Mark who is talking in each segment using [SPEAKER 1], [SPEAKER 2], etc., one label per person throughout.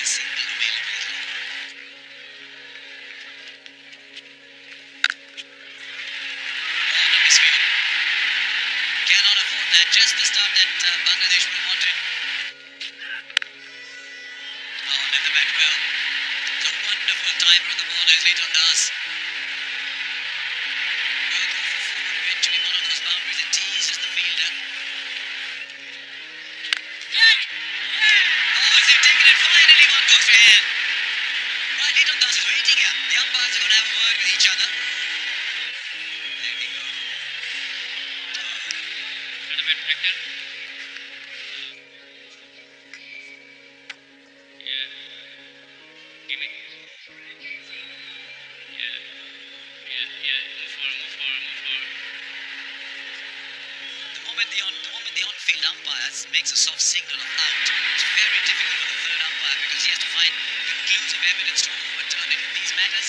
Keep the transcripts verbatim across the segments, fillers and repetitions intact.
[SPEAKER 1] signal available. Oh, no misview. Cannot afford that. Just the start that uh, Bangladesh would have wanted. Oh, never back well. It's a wonderful timer on the ball as Leighton does. Will go for four eventually. One of those boundaries that teases the fielder. Oh, as they've taken it, finally one goes to hand. Right, Leighton does is waiting here. The umpires are going to have a word with each other. There we go. A little bit Hector. Yeah. Give me. Yeah. Yeah, yeah. Move forward, move forward, move forward. The moment the on the moment the on-field umpire makes a soft signal of out, it's very difficult for the third umpire because he has to find conclusive evidence to overturn it in these matters.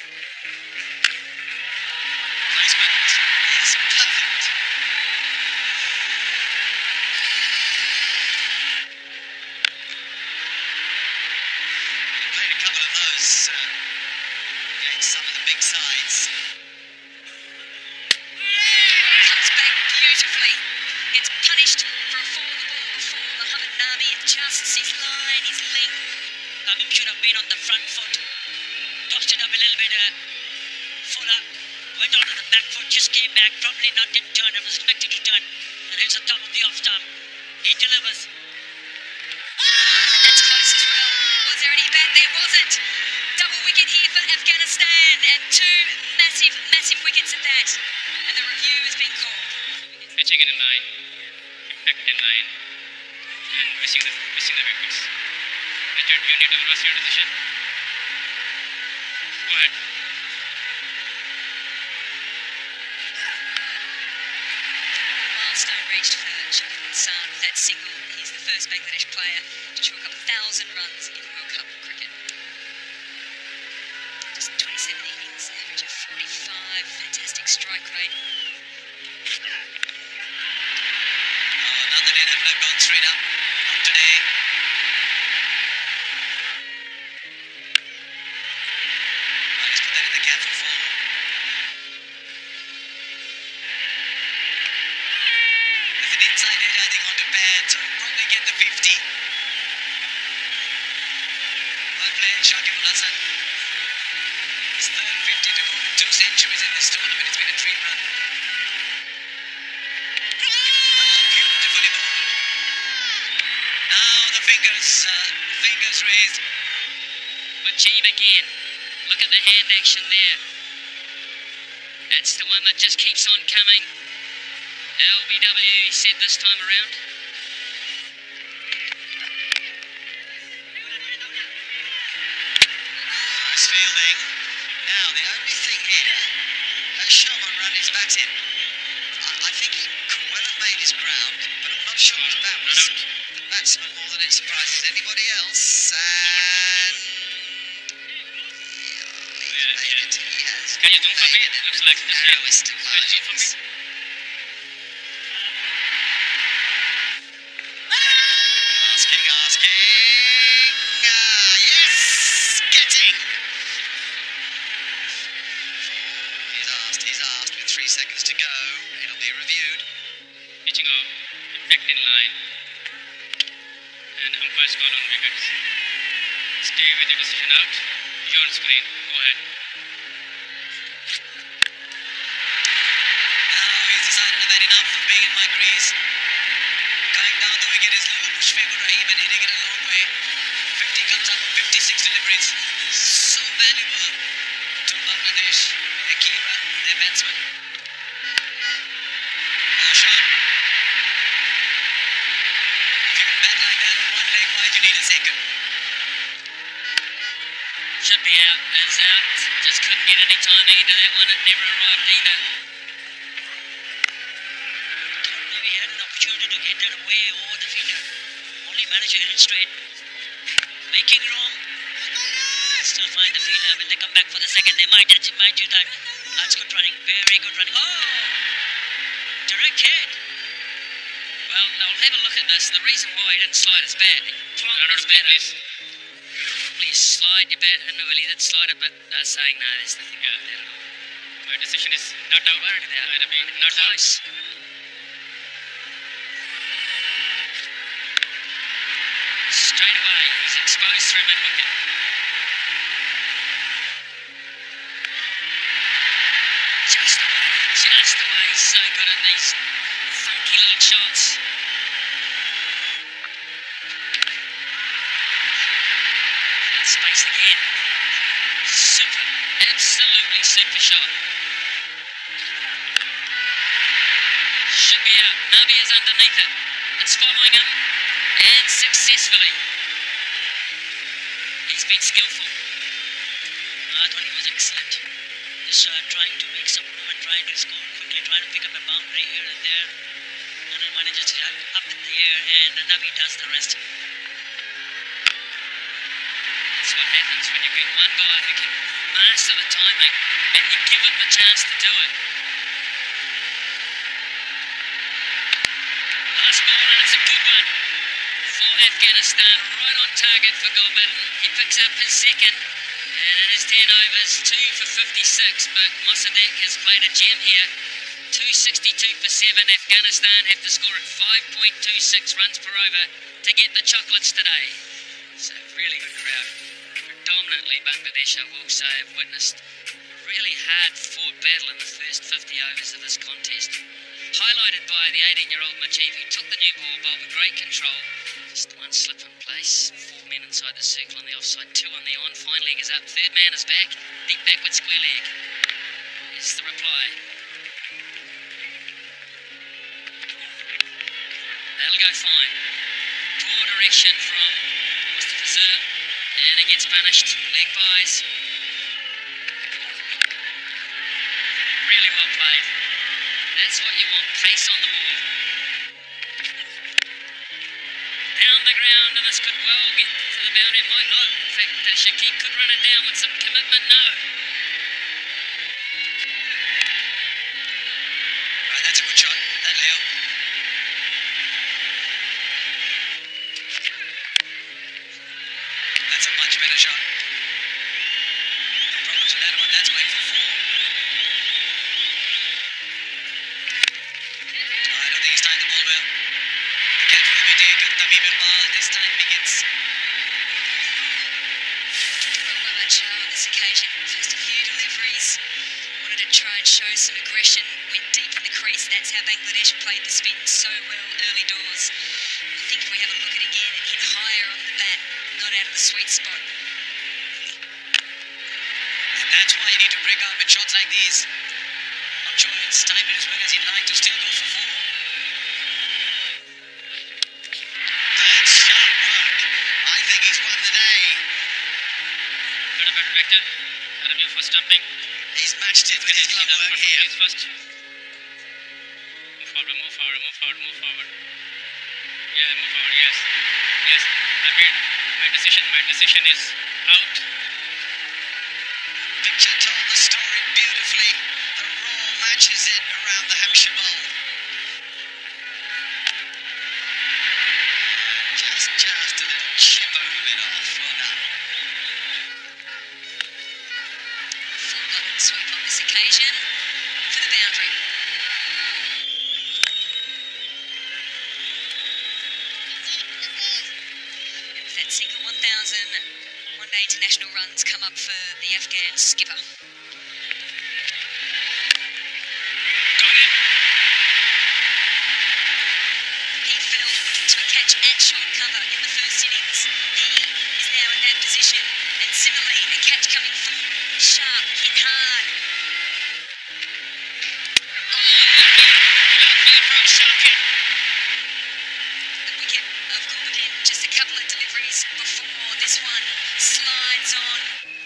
[SPEAKER 1] Placement is perfect. They played a couple of those uh, against some of the big sides.
[SPEAKER 2] Comes back beautifully. Gets punished for a fall of the ball before Mohamed Nabi adjusts his line, his length. Tamim should have been on the front foot. Tossed it up a little bit uh, fuller. Went onto the back foot, just came back. Probably not didn't turn. It was expected to turn. And hits the top of the off stump. He delivers. That's close as well. Was there any bat? There wasn't. Double wicket here for Afghanistan. And two massive, massive wickets at that. And the review has been called.
[SPEAKER 3] Pitching it in line, impact in line, and missing the missing the wickets. Richard, you need to reverse your decision. Go ahead.
[SPEAKER 2] Milestone reached for Shakib Hassan with that single. He's the first Bangladesh player to chalk up a thousand runs in World Cup cricket. Just twenty-seven innings, average of forty-five, fantastic strike rate.
[SPEAKER 1] Another day that would have gone straight up. Not today. I'll just put that in the cap for four. With an inside edge, I think, onto pad, so he'll probably get the fifty. Well played, Shakib Hassan. His third fifty to go with two centuries in this tournament. It's been a dream run. Fingers, uh, fingers raised.
[SPEAKER 2] But Jeeb again. Look at the hand action there. That's the one that just keeps on coming. L B W, he said this time around.
[SPEAKER 1] Nice fielding. Now, the only thing here, as Sharma ran his bat in, I, I think he could well have made his ground, but I'm not sure if that was the batsman more than it surprises anybody else. And yeah, he's made it. He has.
[SPEAKER 3] Can you zoom for me?
[SPEAKER 1] Made it.
[SPEAKER 3] Looks like this.
[SPEAKER 1] Narrowest of
[SPEAKER 3] Can you zoom for me?
[SPEAKER 1] margins. Asking, asking. Ah, yes, getting. He's asked, he's asked. With three seconds to go, it'll be reviewed.
[SPEAKER 3] Pitching out, impact in line, and umpires call on wickets. Stay with your decision out. You're on screen. Go ahead.
[SPEAKER 1] Now he's decided I've had enough of being in my crease. Going down the wicket is little Mushfiqur Rahim and hitting it a long way. fifty comes up on fifty-six deliveries. So valuable to Bangladesh, their keeper, their batsman. No shot. If you can bat like that on one leg, why do you need a second?
[SPEAKER 2] Should be out, as out. Just couldn't get any timing into that one. It never arrived either. Maybe had an opportunity to get that away or the fielder. Only managed to hit it straight. Making room. Still find the fielder. Will they come back for the second? They might, they might do that. That's good running. Very good running. Oh! Direct hit. Well, now we'll have a look at this. The reason why he didn't slide his bat. He flung
[SPEAKER 3] Run out
[SPEAKER 2] his
[SPEAKER 3] of play,
[SPEAKER 2] bat
[SPEAKER 3] please.
[SPEAKER 2] out. simply slide your bat in. Well, he did slide it, but they're saying, no, there's nothing wrong with that at all.
[SPEAKER 3] My decision is not out.
[SPEAKER 2] Worried about
[SPEAKER 3] I'd be not
[SPEAKER 2] close.
[SPEAKER 3] out.
[SPEAKER 2] Straight away, he's exposed through mid-wicket. Just away, just away. He's so good at these funky little shots. Space again. Super, absolutely super shot. Should be out. Nabi is underneath it. It's following him, and successfully. He's been skillful.
[SPEAKER 4] I thought he was excellent. Just uh, trying to make some room and trying to score quickly, trying to pick up a boundary here and there. And then manages to get up in the air, and Nabi does the rest.
[SPEAKER 2] That's what happens when you get one guy who can master the timing and you give him the chance to do it. Last ball, and it's a good one for Afghanistan, right on target for Gulbin. He picks up his second, and in his ten overs, two for fifty-six, but Mossadegh has played a gem here. two sixty-two for seven. Afghanistan have to score at five point two six runs per over to get the chocolates today. It's a really good crowd. Predominantly Bangladesh, I will say, have witnessed a really hard-fought battle in the first fifty overs of this contest. Highlighted by the eighteen-year-old Majib, who took the new ball bowl with great control. Just one slip in place. Four men inside the circle on the offside, two on the on. Fine leg is up, third man is back. Deep backward square leg. Here's the reply. That'll go fine. Poor direction from Mustafa Zur, and he gets punished. Leg buys. Really well played. That's what you want, pace on the ball. Down the ground, and this could well get to the boundary. It might not. In fact, uh, Shakib could run it down with some commitment. No.
[SPEAKER 1] Right, that's a good shot. That, Leo. That's a much better shot. No problems with that one. That's going for four. I don't think he's timed the ball well. The catch will be taken. Tamim Iqbal this time begins.
[SPEAKER 2] Well, well, Shah on this occasion first a few deliveries. Wanted to try and show some aggression. Went deep in the crease. That's how Bangladesh played the spin so well early doors. I think if we have a look at it again and hit higher on the bat, not out of the sweet spot.
[SPEAKER 1] And that's why you need to break out with shots like these. Not sure it's timed as well as he'd like to still go for four. That's sharp work. I think he's won the day.
[SPEAKER 3] Got a better vector. Got a view for stumping.
[SPEAKER 1] He's matched it with his glove work here.
[SPEAKER 3] Please first. Move forward, move forward, move forward, move forward. Yeah, move forward, yes. Yes, I made my decision. My decision is out.
[SPEAKER 1] Picture told the story beautifully. The raw matches it around the Hampshire Bowl. Just, just a little chip over it off. Well done.
[SPEAKER 2] Full button sweep on this occasion for the boundary. And with that single one thousand one-day international runs come up for the Afghan skipper.
[SPEAKER 3] Got it.
[SPEAKER 2] He fell to a catch at short cover in the first innings. He is now in that position, and similarly, a catch coming full, sharp, hit hard. Oh,
[SPEAKER 3] Lovely from Sharkin.
[SPEAKER 2] the wicket of Gulbin, just a couple of deliveries before this one slides on.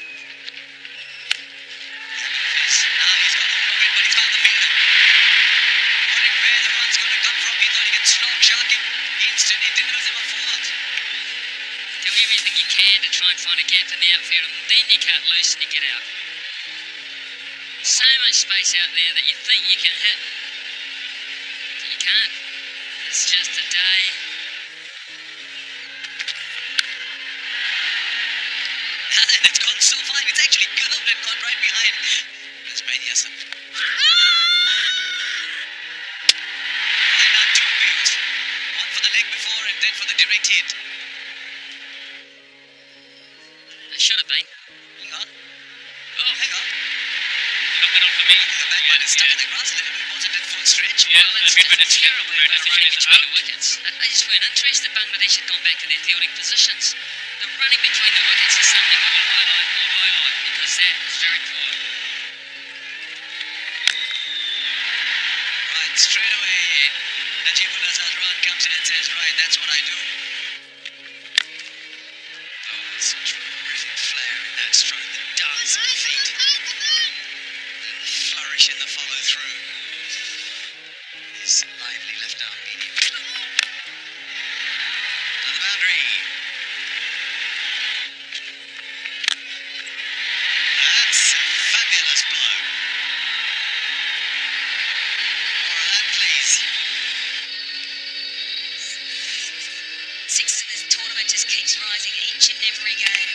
[SPEAKER 1] Now he's got hold of it, but he's found the fielder. Wondering where the run's going to come from. He thought he could slog Sharkin. Instantly delivers him a fourth.
[SPEAKER 2] Do everything you can to try and find a gap in the outfield, and then you cut loose and you get out. So much space out there that you think you can hit, but you can't. It's just a day.
[SPEAKER 1] And it's gone so fine, it's actually curved and gone right behind Tasmania's. Why not two appeals? One for the leg before and then for the direct hit.
[SPEAKER 3] It should have been.
[SPEAKER 1] Hang on.
[SPEAKER 3] Oh,
[SPEAKER 1] Hang on.
[SPEAKER 3] not been on for me.
[SPEAKER 1] The back
[SPEAKER 3] Yeah,
[SPEAKER 1] line is stuck
[SPEAKER 3] yeah.
[SPEAKER 1] in the grass a little bit. Wasn't it full stretch?
[SPEAKER 3] Yeah,
[SPEAKER 2] Well,
[SPEAKER 3] a
[SPEAKER 2] it's
[SPEAKER 3] bit of a
[SPEAKER 2] just terrible
[SPEAKER 3] their
[SPEAKER 2] running
[SPEAKER 3] position is
[SPEAKER 2] between
[SPEAKER 3] out.
[SPEAKER 2] the wickets. I, I just find interested Bangladesh had gone back to their fielding positions. The running between the wickets is something we will highlight or highlight because that is very poor.
[SPEAKER 1] Right, straight away, Najibullah Zadran comes in and says, right, that's what I do. Oh, it's a terrific flair in that stroke, the dance of the feet. And the flourish in the follow-through. His lively left arm medium. Another boundary. That's a fabulous blow. More of that, please.
[SPEAKER 2] Sixth in this tournament just keeps rising each and every game.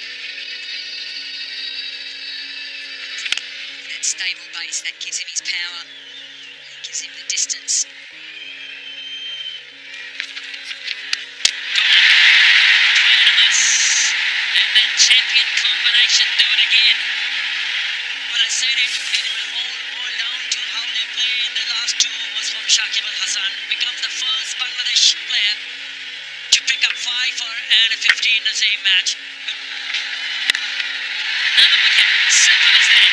[SPEAKER 2] That stable base, that gives him his power. It gives him the distance. And that champion combination do it again.
[SPEAKER 4] Well, I said it, it will all boil down to how they play in the last two overs from Shakib Al Hasan. Becomes the first Bangladesh player to pick up five for and a fifteen in the same match.
[SPEAKER 2] Another wicket, simple as that.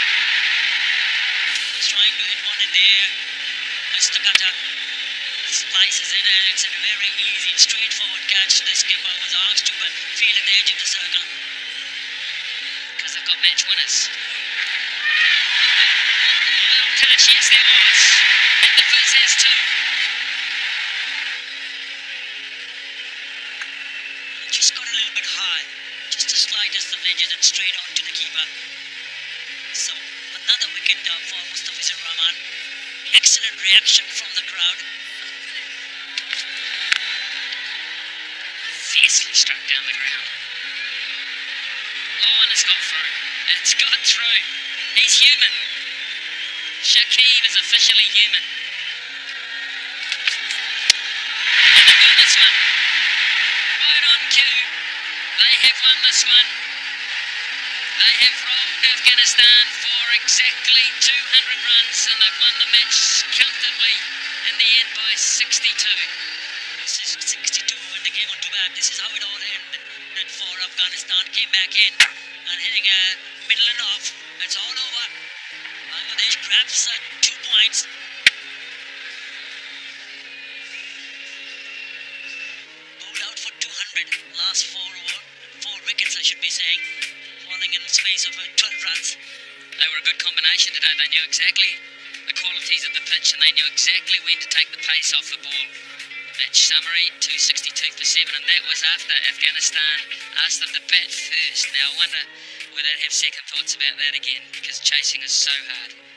[SPEAKER 4] He's trying to hit one in the air. Mister Cutter slices it and it's a very easy, straightforward catch. The skipper was asked to but field at the edge of the circle.
[SPEAKER 2] Because they've got match winners. Little touch, yes there was. And the Fizz has too.
[SPEAKER 4] It just got a little bit high. Just the slightest of edges and straight on to the keeper. So another wicket uh, for Mustafizur Rahman. Excellent reaction from the crowd.
[SPEAKER 2] Fiercely struck down the ground. Oh, and it's got through. It's got through. He's human. Shakib is officially human. And they've won this one. Right on cue. They have won this one. They have rolled Afghanistan for exactly two hundred runs and they've won the match comfortably in the end by sixty-two.
[SPEAKER 4] This is sixty-two and the game on too bad. This is how it all ended for Afghanistan. Came back in and hitting a middle and off. It's all over. Bangladesh grabs uh, two points. Bowled out for two hundred. Last four over, four wickets, I should be saying. Falling in the space of uh, twelve runs.
[SPEAKER 2] They were a good combination today. They knew exactly the qualities of the pitch and they knew exactly when to take the pace off the ball. Match summary, two sixty-two for seven, and that was after Afghanistan asked them to bat first. Now I wonder whether they'd have second thoughts about that again, because chasing is so hard.